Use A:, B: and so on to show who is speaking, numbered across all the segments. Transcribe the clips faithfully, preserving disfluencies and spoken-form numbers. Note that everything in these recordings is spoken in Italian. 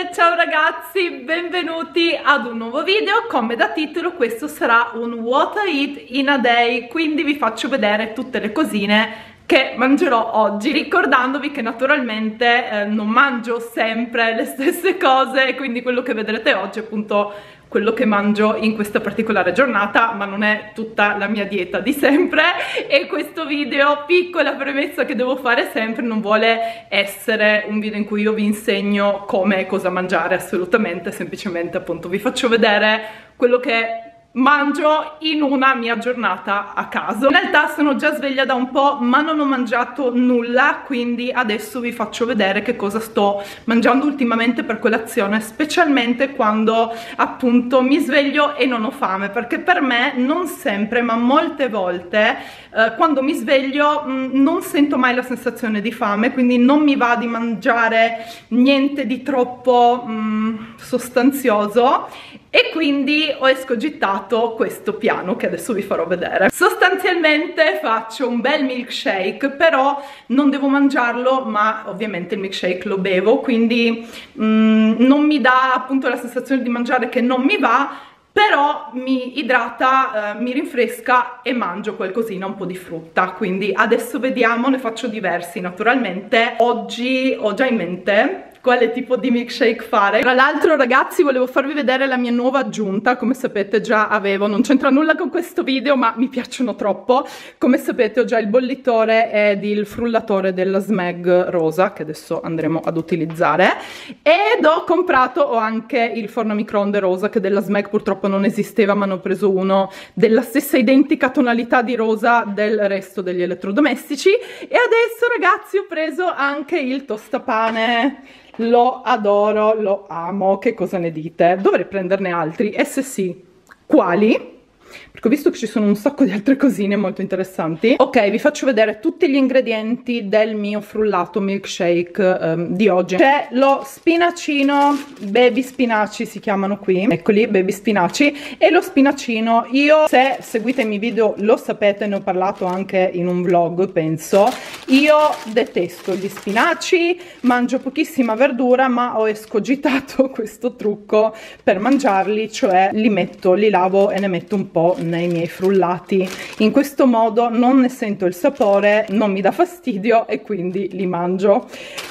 A: Ciao ragazzi, benvenuti ad un nuovo video. Come da titolo questo sarà un what I eat in a day, quindi vi faccio vedere tutte le cosine che mangerò oggi, ricordandovi che naturalmente eh, non mangio sempre le stesse cose, quindi quello che vedrete oggi è appunto quello che mangio in questa particolare giornata, ma non è tutta la mia dieta di sempre. E questo video, piccola premessa che devo fare sempre, non vuole essere un video in cui io vi insegno come e cosa mangiare, assolutamente, semplicemente appunto vi faccio vedere quello che mangio in una mia giornata a caso. In realtà sono già sveglia da un po', ma non ho mangiato nulla, quindi adesso vi faccio vedere che cosa sto mangiando ultimamente per colazione, specialmente quando appunto mi sveglio e non ho fame, perché per me non sempre, ma molte volte eh, quando mi sveglio mh, non sento mai la sensazione di fame, quindi non mi va di mangiare niente di troppo mh, sostanzioso, e quindi ho escogitato questo piano che adesso vi farò vedere. Sostanzialmente faccio un bel milkshake, però non devo mangiarlo, ma ovviamente il milkshake lo bevo, quindi mm, non mi dà appunto la sensazione di mangiare che non mi va, però mi idrata, eh, mi rinfresca e mangio qualcosina, un po' di frutta. Quindi adesso vediamo, ne faccio diversi naturalmente. Oggi ho già in mente quale tipo di milkshake fare. Tra l'altro ragazzi, volevo farvi vedere la mia nuova aggiunta. Come sapete già avevo, non c'entra nulla con questo video, ma mi piacciono troppo. Come sapete ho già il bollitore ed il frullatore della Smeg rosa, che adesso andremo ad utilizzare, ed ho comprato ho anche il forno a microonde rosa, che della Smeg purtroppo non esisteva, ma ne ho preso uno della stessa identica tonalità di rosa del resto degli elettrodomestici. E adesso ragazzi ho preso anche il tostapane. Lo adoro, lo amo, che cosa ne dite? Dovrei prenderne altri, e se sì, quali? Perché ho visto che ci sono un sacco di altre cosine molto interessanti. Ok, vi faccio vedere tutti gli ingredienti del mio frullato milkshake um, di oggi. C'è lo spinacino, baby spinaci si chiamano qui, eccoli, baby spinaci, e lo spinacino, io, se seguite i miei video lo sapete, ne ho parlato anche in un vlog penso, io detesto gli spinaci, mangio pochissima verdura, ma ho escogitato questo trucco per mangiarli, cioè li metto, li lavo e ne metto un po' nei miei frullati. In questo modo non ne sento il sapore, non mi dà fastidio e quindi li mangio.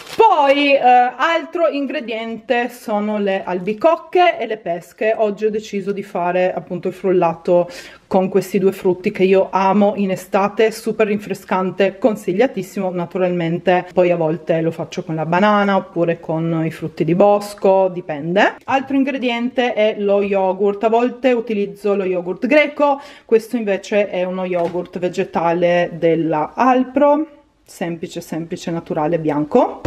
A: Poi eh, altro ingrediente sono le albicocche e le pesche. Oggi ho deciso di fare appunto il frullato con questi due frutti che io amo in estate, super rinfrescante, consigliatissimo naturalmente. Poi a volte lo faccio con la banana oppure con i frutti di bosco, dipende. Altro ingrediente è lo yogurt. A volte utilizzo lo yogurt greco, questo invece è uno yogurt vegetale della Alpro, semplice semplice naturale bianco.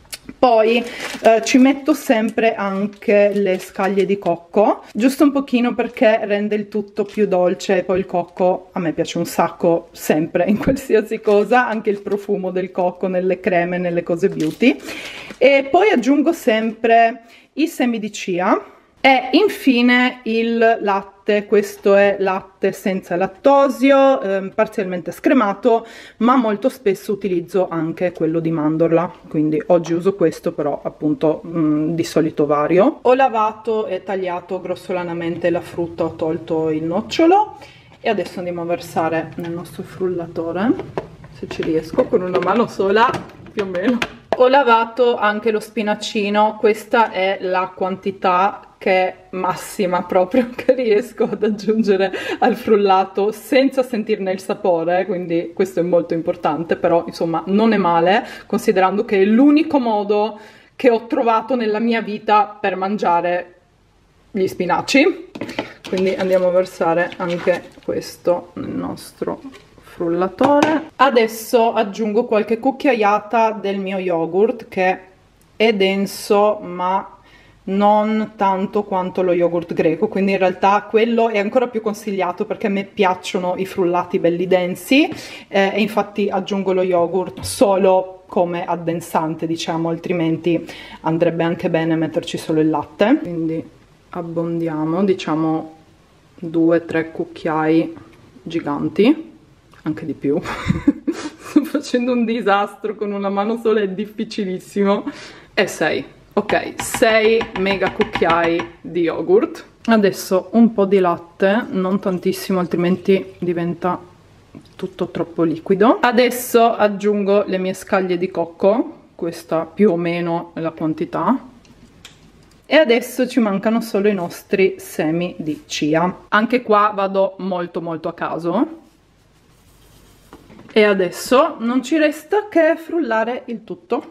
A: Poi eh, ci metto sempre anche le scaglie di cocco, giusto un pochino perché rende il tutto più dolce. E poi il cocco a me piace un sacco, sempre in qualsiasi cosa, anche il profumo del cocco nelle creme, nelle cose beauty. E poi aggiungo sempre i semi di chia e infine il latte. Questo è latte senza lattosio, eh, parzialmente scremato, ma molto spesso utilizzo anche quello di mandorla, quindi oggi uso questo, però appunto mh, di solito vario. Ho lavato e tagliato grossolanamente la frutta, ho tolto il nocciolo e adesso andiamo a versare nel nostro frullatore, se ci riesco, con una mano sola più o meno. Ho lavato anche lo spinacino, questa è la quantità che è massima proprio che riesco ad aggiungere al frullato senza sentirne il sapore, quindi questo è molto importante, però insomma non è male, considerando che è l'unico modo che ho trovato nella mia vita per mangiare gli spinaci. Quindi andiamo a versare anche questo nel nostro frullatore. Adesso aggiungo qualche cucchiaiata del mio yogurt, che è denso ma non tanto quanto lo yogurt greco, quindi in realtà quello è ancora più consigliato perché a me piacciono i frullati belli densi, eh, e infatti aggiungo lo yogurt solo come addensante, diciamo, altrimenti andrebbe anche bene metterci solo il latte. Quindi abbondiamo, diciamo due tre cucchiai giganti, anche di più. Sto facendo un disastro con una mano sola, è difficilissimo. E sei. Ok, sei mega cucchiai di yogurt. Adesso un po' di latte, non tantissimo altrimenti diventa tutto troppo liquido. Adesso aggiungo le mie scaglie di cocco, questa più o meno è la quantità. E adesso ci mancano solo i nostri semi di chia. Anche qua vado molto molto a caso. E adesso non ci resta che frullare il tutto.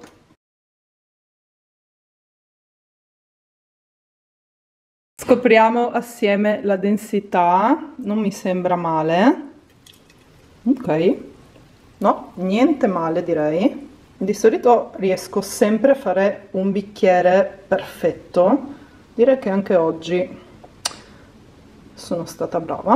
A: Scopriamo assieme la densità, non mi sembra male. Ok, no, niente male direi. Di solito riesco sempre a fare un bicchiere perfetto. Direi che anche oggi sono stata brava.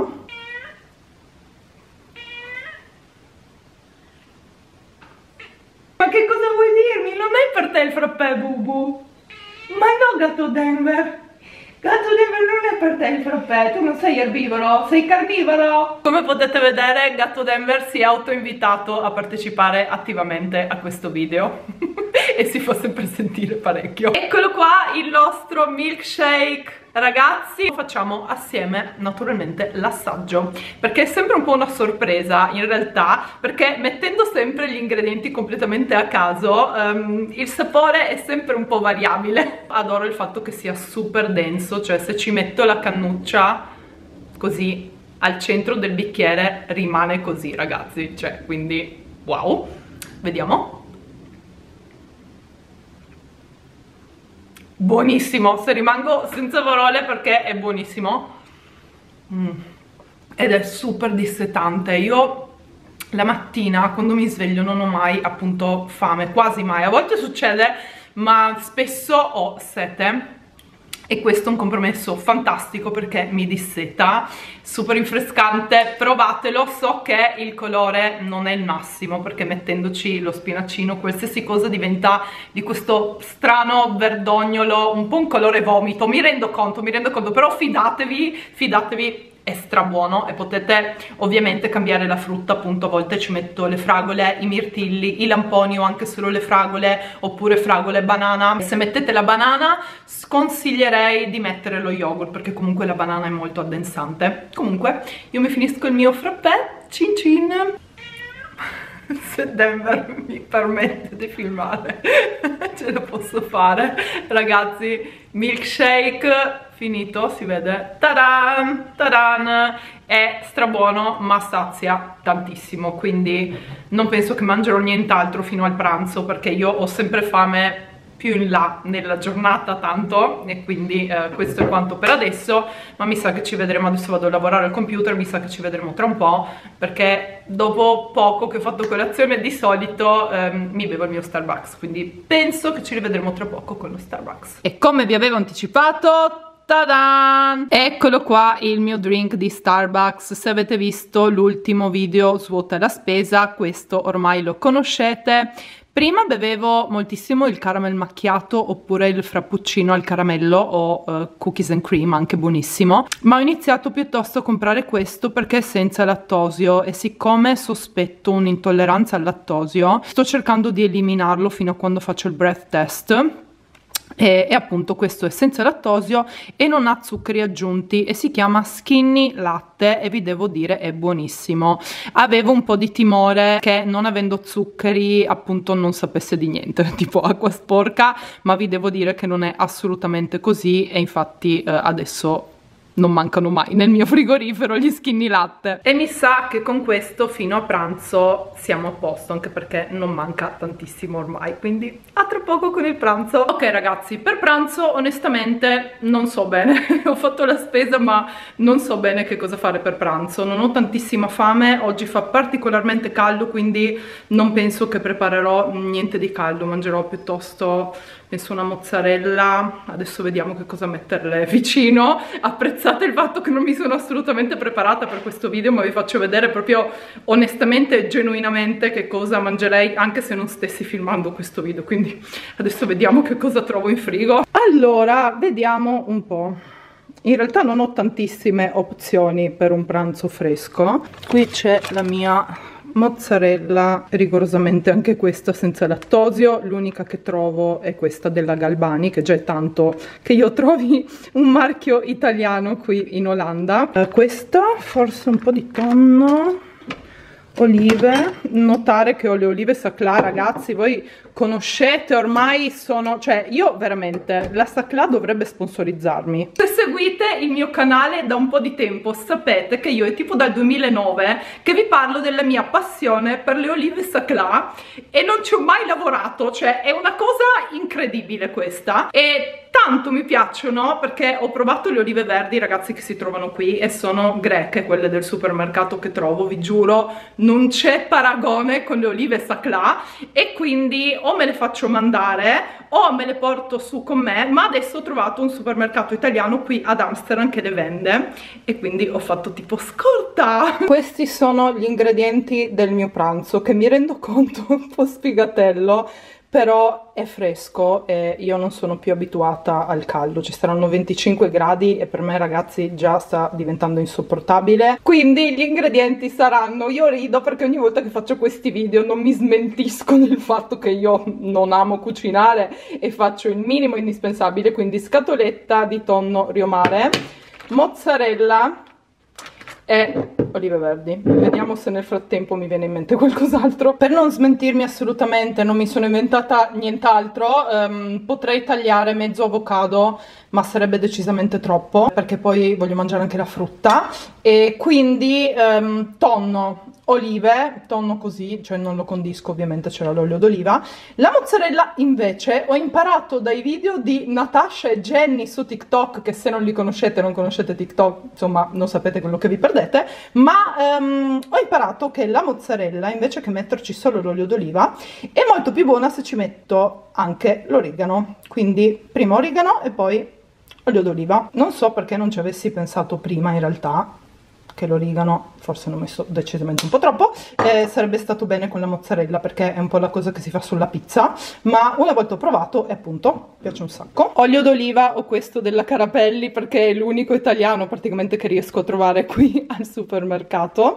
A: Ma che cosa vuoi dirmi? Non è per te il frappè, Bubu. Ma no, gatto Denver. Gatto Denver non è per te il frappè, tu non sei erbivoro, sei carnivoro. Come potete vedere, Gatto Denver si è autoinvitato a partecipare attivamente a questo video e si fa sempre sentire parecchio. Eccolo qua il nostro milkshake. Ragazzi, facciamo assieme naturalmente l'assaggio, perché è sempre un po' una sorpresa in realtà, perché mettendo sempre gli ingredienti completamente a caso um, il sapore è sempre un po' variabile. Adoro il fatto che sia super denso, cioè se ci metto la cannuccia così al centro del bicchiere rimane così, ragazzi, cioè quindi wow. Vediamo. Buonissimo, se rimango senza parole perché è buonissimo. Mm. Ed è super dissetante. Io la mattina quando mi sveglio non ho mai appunto fame, quasi mai. A volte succede, ma spesso ho sete. E questo è un compromesso fantastico perché mi disseta, super rinfrescante, provatelo. So che il colore non è il massimo perché mettendoci lo spinacino qualsiasi cosa diventa di questo strano verdognolo, un po' un colore vomito, mi rendo conto, mi rendo conto, però fidatevi, fidatevi, è strabuono. E potete ovviamente cambiare la frutta, appunto a volte ci metto le fragole, i mirtilli, i lamponi o anche solo le fragole, oppure fragole e banana. Se mettete la banana sconsiglierei di mettere lo yogurt perché comunque la banana è molto addensante. Comunque io mi finisco il mio frappè, cin cin. Se Denver mi permette di filmare ce lo posso fare, ragazzi. Milkshake finito, si vede, tadan, tadan, è strabuono ma sazia tantissimo, quindi non penso che mangerò nient'altro fino al pranzo perché io ho sempre fame più in là nella giornata tanto, e quindi eh, questo è quanto per adesso. Ma mi sa che ci vedremo, adesso vado a lavorare al computer, mi sa che ci vedremo tra un po' perché dopo poco che ho fatto colazione di solito ehm, mi bevo il mio Starbucks, quindi penso che ci rivedremo tra poco con lo Starbucks. E come vi avevo anticipato, ta-da! Eccolo qua il mio drink di Starbucks. Se avete visto l'ultimo video svuota la spesa, questo ormai lo conoscete. Prima bevevo moltissimo il caramel macchiato oppure il frappuccino al caramello o uh, cookies and cream, anche buonissimo, ma ho iniziato piuttosto a comprare questo perché è senza lattosio e siccome sospetto un'intolleranza al lattosio sto cercando di eliminarlo fino a quando faccio il breath test. E, e appunto questo è senza lattosio e non ha zuccheri aggiunti e si chiama Skinny Latte e vi devo dire è buonissimo. Avevo un po' di timore che non avendo zuccheri appunto non sapesse di niente, tipo acqua sporca, ma vi devo dire che non è assolutamente così e infatti eh, adesso non mancano mai nel mio frigorifero gli Skinny Latte. E mi sa che con questo fino a pranzo siamo a posto, anche perché non manca tantissimo ormai, quindi a tra poco con il pranzo. Ok ragazzi, per pranzo onestamente non so bene, ho fatto la spesa ma non so bene che cosa fare per pranzo, non ho tantissima fame, oggi fa particolarmente caldo quindi non penso che preparerò niente di caldo, mangerò piuttosto penso una mozzarella. Adesso vediamo che cosa metterle vicino. Apprezzate il fatto che non mi sono assolutamente preparata per questo video, ma vi faccio vedere proprio onestamente e genuinamente che cosa mangerei anche se non stessi filmando questo video, quindi adesso vediamo che cosa trovo in frigo. Allora, vediamo un po'. In realtà non ho tantissime opzioni per un pranzo fresco. Qui c'è la mia mozzarella rigorosamente anche questa senza lattosio, l'unica che trovo è questa della Galbani, che già è tanto che io trovi un marchio italiano qui in Olanda. Uh, questa forse un po' di tonno, olive, notare che ho le olive Saclà, ragazzi, voi conoscete ormai, sono, cioè io veramente, la Saclà dovrebbe sponsorizzarmi. Se seguite il mio canale da un po' di tempo sapete che io è tipo dal duemilanove che vi parlo della mia passione per le olive Saclà e non ci ho mai lavorato, cioè è una cosa incredibile questa, e tanto mi piacciono perché ho provato le olive verdi, ragazzi, che si trovano qui e sono greche, quelle del supermercato che trovo, vi giuro, non c'è paragone con le olive Saclà, e quindi o me le faccio mandare o me le porto su con me, ma adesso ho trovato un supermercato italiano qui ad Amsterdam che le vende e quindi ho fatto tipo scorta. Questi sono gli ingredienti del mio pranzo, che mi rendo conto un po' sfigatello, però è fresco e io non sono più abituata al caldo, ci saranno venticinque gradi e per me, ragazzi, già sta diventando insopportabile. Quindi gli ingredienti saranno, io rido perché ogni volta che faccio questi video non mi smentisco del fatto che io non amo cucinare e faccio il minimo indispensabile, quindi scatoletta di tonno riomare, mozzarella e olive verdi. Vediamo se nel frattempo mi viene in mente qualcos'altro. Per non smentirmi assolutamente, non mi sono inventata nient'altro, um, potrei tagliare mezzo avocado, ma sarebbe decisamente troppo perché poi voglio mangiare anche la frutta, e quindi um, tonno, olive, tonno così, cioè non lo condisco, ovviamente c'era l'olio d'oliva. La mozzarella invece ho imparato dai video di Natasha e Jenny su TikTok, che se non li conoscete, non conoscete TikTok, insomma non sapete quello che vi perdete, ma um, ho imparato che la mozzarella, invece che metterci solo l'olio d'oliva, è molto più buona se ci metto anche l'origano, quindi prima origano e poi olio d'oliva. Non so perché non ci avessi pensato prima, in realtà, che l'origano forse ne ho messo decisamente un po' troppo, eh, sarebbe stato bene con la mozzarella perché è un po' la cosa che si fa sulla pizza, ma una volta ho provato e appunto piace un sacco. Olio d'oliva ho questo della Carapelli perché è l'unico italiano praticamente che riesco a trovare qui al supermercato.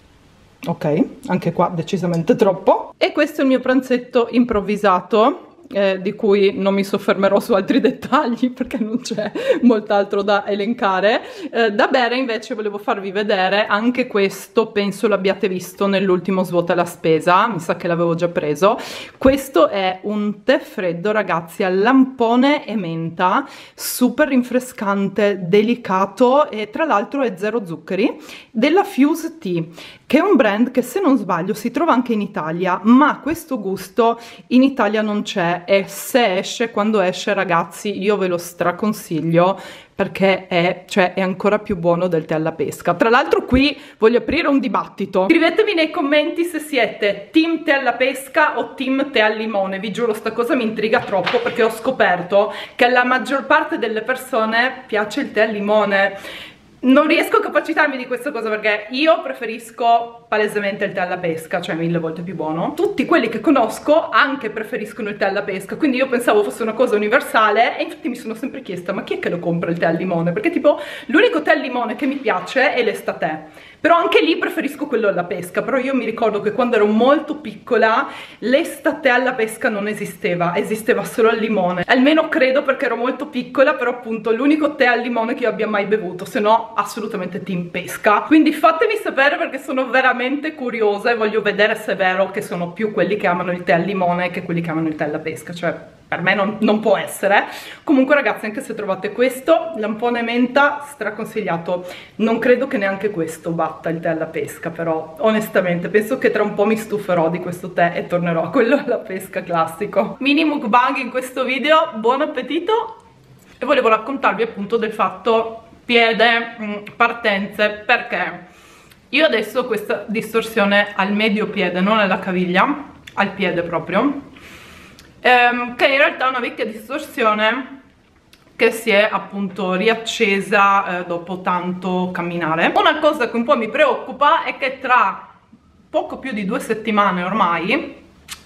A: Ok, anche qua decisamente troppo. E questo è il mio pranzetto improvvisato, Eh, di cui non mi soffermerò su altri dettagli perché non c'è molt'altro da elencare. Eh, da bere invece volevo farvi vedere anche questo, penso l'abbiate visto nell'ultimo svuota la spesa, mi sa che l'avevo già preso. Questo è un tè freddo, ragazzi, al lampone e menta, super rinfrescante, delicato, e tra l'altro è zero zuccheri, della Fuse Tea, che è un brand che, se non sbaglio, si trova anche in Italia, ma questo gusto in Italia non c'è, e se esce, quando esce, ragazzi, io ve lo straconsiglio perché è, cioè, è ancora più buono del tè alla pesca. Tra l'altro qui voglio aprire un dibattito, scrivetemi nei commenti se siete team tè alla pesca o team tè al limone. Vi giuro, sta cosa mi intriga troppo perché ho scoperto che alla maggior parte delle persone piace il tè al limone. Non riesco a capacitarmi di questa cosa perché io preferisco palesemente il tè alla pesca, cioè mille volte più buono. Tutti quelli che conosco anche preferiscono il tè alla pesca, quindi io pensavo fosse una cosa universale, e infatti mi sono sempre chiesta: ma chi è che lo compra il tè al limone? Perché tipo l'unico tè al limone che mi piace è l'estate, però anche lì preferisco quello alla pesca. Però io mi ricordo che quando ero molto piccola l'estate alla pesca non esisteva, esisteva solo al limone, almeno credo, perché ero molto piccola, però appunto l'unico tè al limone che io abbia mai bevuto, se no assolutamente team pesca. Quindi fatemi sapere perché sono veramente curiosa e voglio vedere se è vero che sono più quelli che amano il tè al limone che quelli che amano il tè alla pesca, cioè per me non, non può essere. Comunque, ragazzi, anche se trovate questo lampone menta, straconsigliato. Non credo che neanche questo batta il tè alla pesca, però onestamente penso che tra un po' mi stuferò di questo tè e tornerò a quello alla pesca classico. Mini mukbang in questo video, buon appetito. E volevo raccontarvi appunto del fatto piede, partenze, perché io adesso ho questa distorsione al medio piede, non alla caviglia, al piede proprio, ehm, che in realtà è una vecchia distorsione che si è appunto riaccesa eh, dopo tanto camminare. Una cosa che un po' mi preoccupa è che tra poco più di due settimane ormai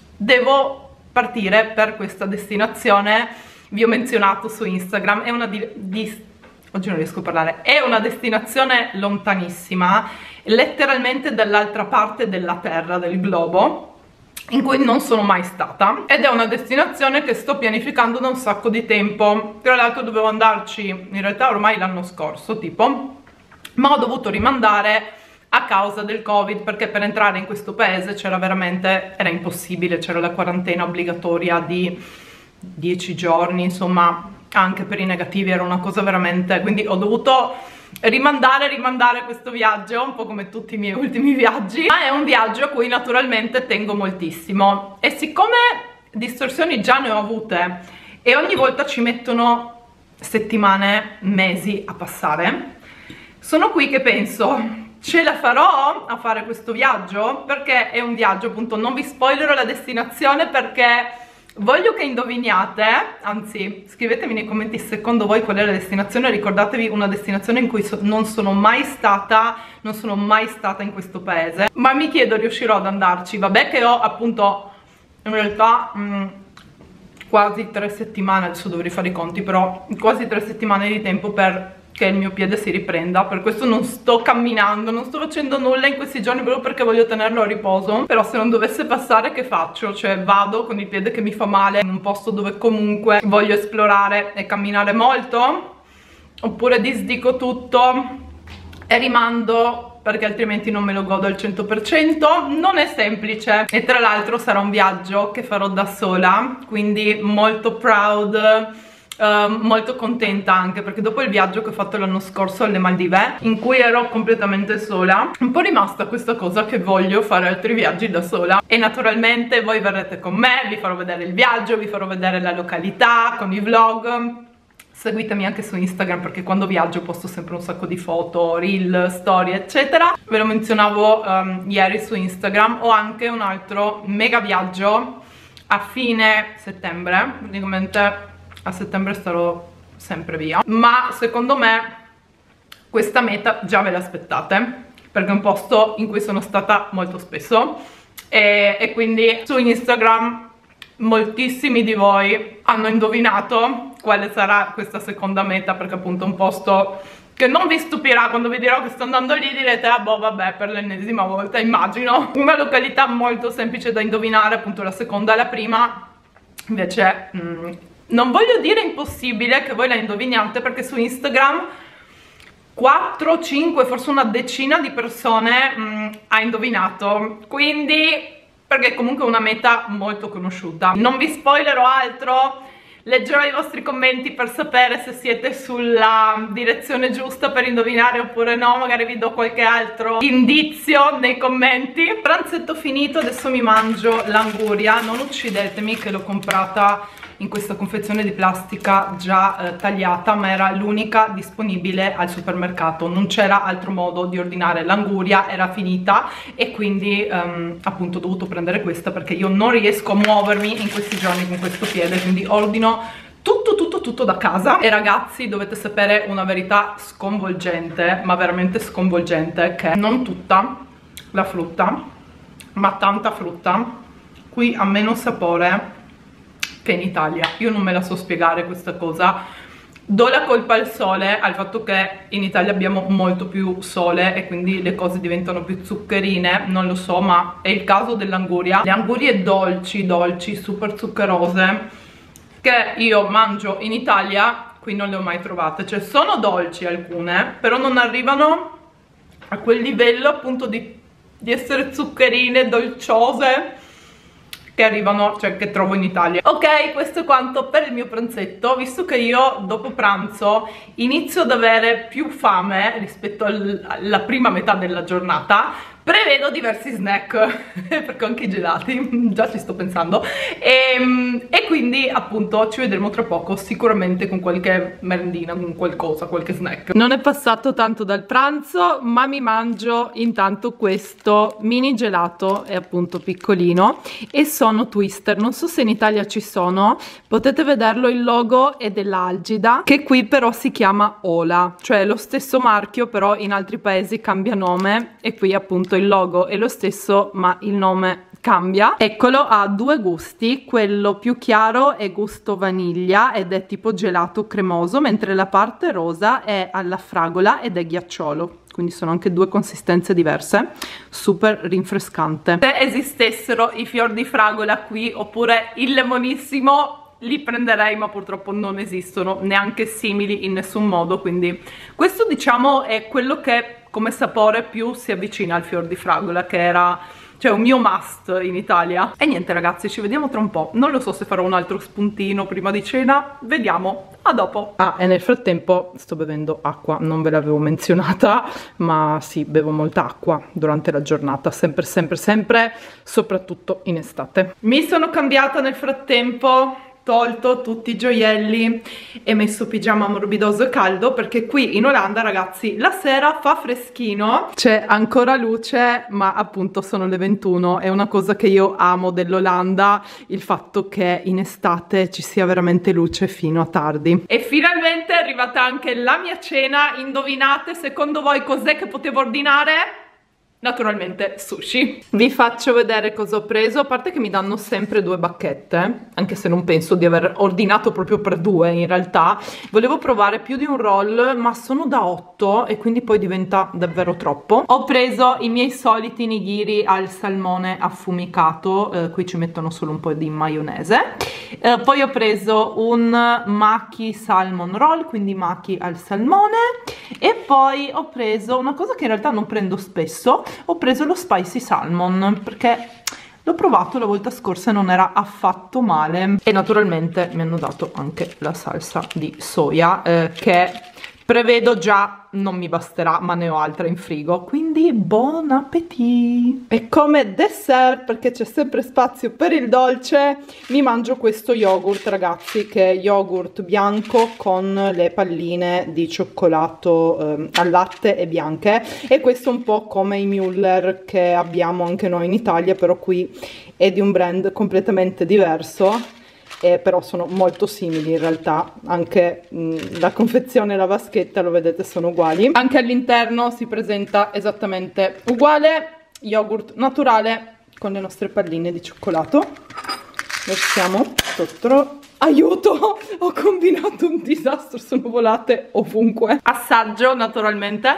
A: devo partire per questa destinazione. Vi ho menzionato su Instagram, è una di, di oggi non riesco a parlare, è una destinazione lontanissima, letteralmente dall'altra parte della terra, del globo, in cui non sono mai stata, ed è una destinazione che sto pianificando da un sacco di tempo. Tra l'altro dovevo andarci in realtà ormai l'anno scorso tipo, ma ho dovuto rimandare a causa del Covid, perché per entrare in questo paese c'era veramente, era impossibile, c'era la quarantena obbligatoria di dieci giorni, insomma anche per i negativi era una cosa veramente, quindi ho dovuto rimandare rimandare questo viaggio, un po' come tutti i miei ultimi viaggi, ma è un viaggio a cui naturalmente tengo moltissimo, e siccome distorsioni già ne ho avute e ogni volta ci mettono settimane, mesi a passare, sono qui che penso, ce la farò a fare questo viaggio? Perché è un viaggio, appunto, non vi spoilerò la destinazione perché voglio che indoviniate, anzi scrivetemi nei commenti secondo voi qual è la destinazione. Ricordatevi una destinazione in cui so non sono mai stata, non sono mai stata in questo paese, ma mi chiedo, riuscirò ad andarci? Vabbè che ho appunto in realtà mh, quasi tre settimane, adesso dovrei fare i conti, però quasi tre settimane di tempo per che il mio piede si riprenda. Per questo non sto camminando, non sto facendo nulla in questi giorni proprio perché voglio tenerlo a riposo. Però se non dovesse passare, che faccio? Cioè vado con il piede che mi fa male in un posto dove comunque voglio esplorare e camminare molto, oppure disdico tutto e rimando perché altrimenti non me lo godo al cento per cento. Non è semplice, e tra l'altro sarà un viaggio che farò da sola, quindi molto proud. Uh, molto contenta anche perché dopo il viaggio che ho fatto l'anno scorso alle Maldive, in cui ero completamente sola, un po' rimasta questa cosa che voglio fare altri viaggi da sola. E naturalmente voi verrete con me, vi farò vedere il viaggio, vi farò vedere la località con i vlog. Seguitemi anche su Instagram perché quando viaggio posto sempre un sacco di foto, reel, storie eccetera. Ve lo menzionavo um, ieri su Instagram. Ho anche un altro mega viaggio a fine settembre, praticamente a settembre starò sempre via, ma secondo me questa meta già ve l'aspettate perché è un posto in cui sono stata molto spesso, e, e quindi su Instagram moltissimi di voi hanno indovinato quale sarà questa seconda meta, perché appunto è un posto che non vi stupirà quando vi dirò che sto andando lì, direte ah boh vabbè, per l'ennesima volta immagino. Una località molto semplice da indovinare, appunto la seconda e la prima invece mh, non voglio dire impossibile che voi la indoviniate, perché su Instagram quattro, cinque, forse una decina di persone mh, ha indovinato, quindi perché è comunque una meta molto conosciuta. Non vi spoilerò altro, leggerò i vostri commenti per sapere se siete sulla direzione giusta per indovinare oppure no, magari vi do qualche altro indizio nei commenti. Pranzetto finito, adesso mi mangio l'anguria, non uccidetemi che l'ho comprata in questa confezione di plastica già eh, tagliata, ma era l'unica disponibile al supermercato, non c'era altro modo di ordinare l'anguria, era finita, e quindi um, appunto ho dovuto prendere questa perché io non riesco a muovermi in questi giorni con questo piede, quindi ordino tutto tutto tutto da casa. E ragazzi, dovete sapere una verità sconvolgente, ma veramente sconvolgente, che non tutta la frutta, ma tanta frutta qui ha meno sapore che in Italia. Io non me la so spiegare questa cosa. Do la colpa al sole, al fatto che in Italia abbiamo molto più sole e quindi le cose diventano più zuccherine, non lo so, ma è il caso dell'anguria. Le angurie dolci, dolci, super zuccherose, che io mangio in Italia, qui non le ho mai trovate. Cioè sono dolci alcune, però non arrivano a quel livello appunto di, di essere zuccherine, dolciose, che arrivano, cioè che trovo in Italia. Ok, questo è quanto per il mio pranzetto. Visto che io dopo pranzo inizio ad avere più fame rispetto al, alla prima metà della giornata, prevedo diversi snack perché ho anche i gelati, già ci sto pensando, e, e quindi appunto ci vedremo tra poco sicuramente con qualche merendina, con qualcosa, qualche snack. Non è passato tanto dal pranzo, ma mi mangio intanto questo mini gelato, è appunto piccolino, e sono Twister. Non so se in Italia ci sono, potete vederlo, il logo è dell'Algida, che qui però si chiama Ola, cioè lo stesso marchio però in altri paesi cambia nome, e qui appunto il logo è lo stesso ma il nome cambia. Eccolo, ha due gusti, quello più chiaro è gusto vaniglia ed è tipo gelato cremoso, mentre la parte rosa è alla fragola ed è ghiacciolo, quindi sono anche due consistenze diverse, super rinfrescante. Se esistessero i fior di fragola qui oppure il lemonissimo li prenderei, ma purtroppo non esistono neanche simili in nessun modo, quindi questo diciamo è quello che come sapore più si avvicina al fior di fragola, che era cioè un mio must in Italia. E niente ragazzi, ci vediamo tra un po', non lo so se farò un altro spuntino prima di cena, vediamo, a dopo. Ah, e nel frattempo sto bevendo acqua, non ve l'avevo menzionata, ma sì, bevo molta acqua durante la giornata, sempre sempre sempre, soprattutto in estate. Mi sono cambiata nel frattempo, tolto tutti i gioielli e messo pigiama morbidoso e caldo, perché qui in Olanda ragazzi la sera fa freschino, c'è ancora luce, ma appunto sono le ventuno. È una cosa che io amo dell'Olanda, il fatto che in estate ci sia veramente luce fino a tardi. E finalmente è arrivata anche la mia cena. Indovinate secondo voi cos'è che potevo ordinare? Naturalmente sushi. Vi faccio vedere cosa ho preso, a parte che mi danno sempre due bacchette, anche se non penso di aver ordinato proprio per due in realtà. Volevo provare più di un roll, ma sono da otto e quindi poi diventa davvero troppo. Ho preso i miei soliti nigiri al salmone affumicato, eh, qui ci mettono solo un po' di maionese. Eh, poi ho preso un maki salmon roll, quindi maki al salmone, e poi ho preso una cosa che in realtà non prendo spesso, ho preso lo spicy salmon perché l'ho provato la volta scorsa e non era affatto male. E naturalmente mi hanno dato anche la salsa di soia, eh, che prevedo già non mi basterà, ma ne ho altra in frigo, quindi buon appetito. E come dessert, perché c'è sempre spazio per il dolce, mi mangio questo yogurt ragazzi, che è yogurt bianco con le palline di cioccolato eh, al latte e bianche, e questo è un po' come i Müller che abbiamo anche noi in Italia, però qui è di un brand completamente diverso. Eh, però sono molto simili in realtà, anche mh, la confezione e la vaschetta lo vedete sono uguali, anche all'interno si presenta esattamente uguale, yogurt naturale con le nostre palline di cioccolato. Versiamo sotto. Aiuto, ho combinato un disastro, sono volate ovunque. Assaggio naturalmente.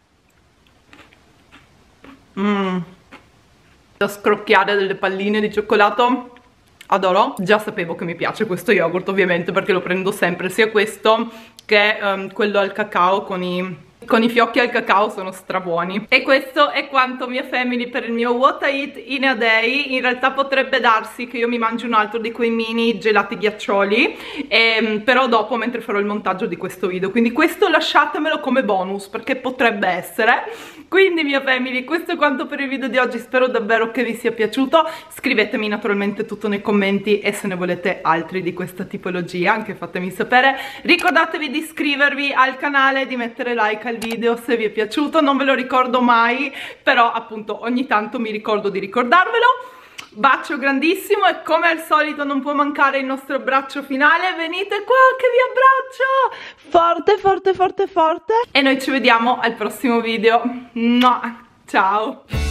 A: Mmm, lo scrocchiare delle palline di cioccolato adoro. Già sapevo che mi piace questo yogurt ovviamente, perché lo prendo sempre, sia questo che um, quello al cacao con i, con i fiocchi al cacao, sono strabuoni. E questo è quanto mia family per il mio What I Eat in a Day. In realtà potrebbe darsi che io mi mangi un altro di quei mini gelati ghiaccioli, e, però dopo, mentre farò il montaggio di questo video, quindi questo lasciatemelo come bonus perché potrebbe essere. Quindi mia family, questo è quanto per il video di oggi, spero davvero che vi sia piaciuto. Scrivetemi naturalmente tutto nei commenti, e se ne volete altri di questa tipologia anche fatemi sapere. Ricordatevi di iscrivervi al canale, di mettere like al video se vi è piaciuto, non ve lo ricordo mai, però appunto ogni tanto mi ricordo di ricordarvelo. Bacio grandissimo, e come al solito non può mancare il nostro abbraccio finale. Venite qua che vi abbraccio forte forte forte forte, e noi ci vediamo al prossimo video. Ciao.